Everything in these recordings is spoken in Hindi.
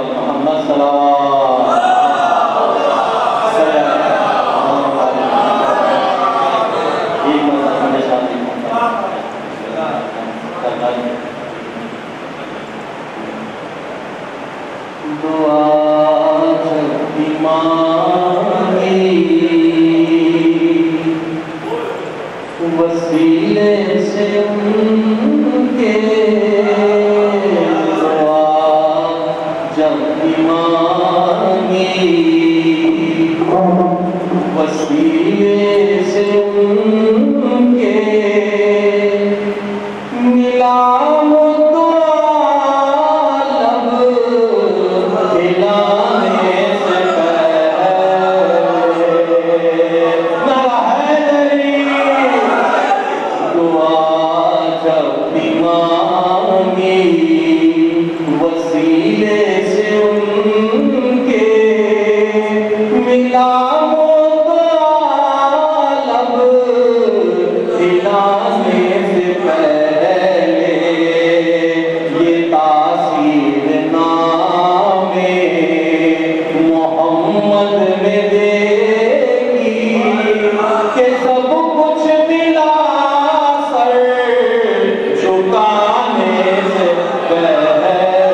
मोहम्मद सल्लल्लाहु अलैहि वसल्लम। दुआ जब मांगी वसीले से उनके, दुआ जब मांगी वसीले से उनके, मिला वसीले से उनके, मिला लब दिलाने से पहले, ये तासीर नामे मोहम्मद में देगी कि सब कुछ मिला सर झुकाने से पहले।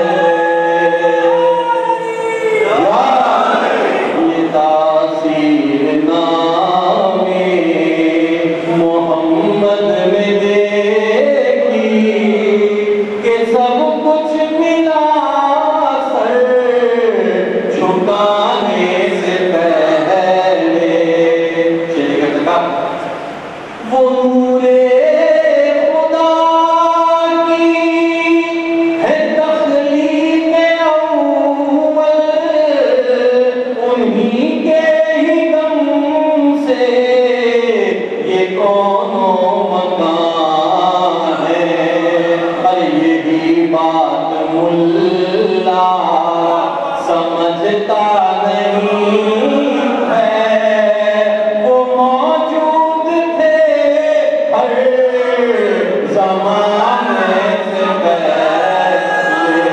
समझता नहीं है वो मौजूद थे हर ज़माने से पहले।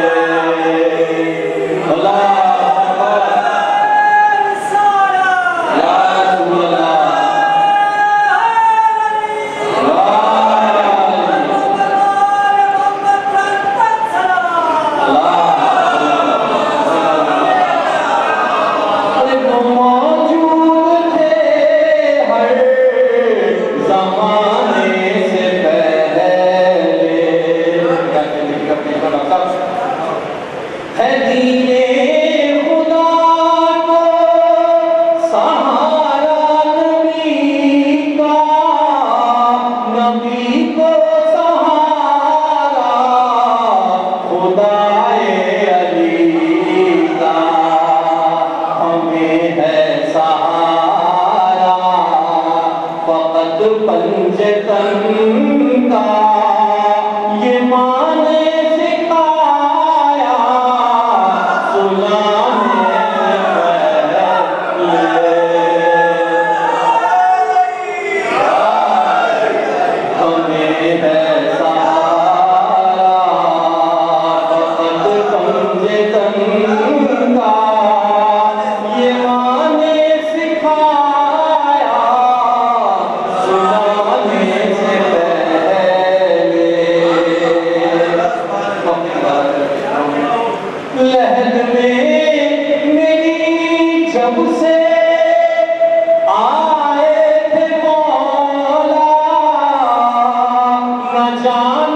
पंजतन का ये माने सिखाया सुनाने हमें है सहारा फकत पंजतन का ये माने सिखाया लहद में मेरी जब से आए थे मौला न जान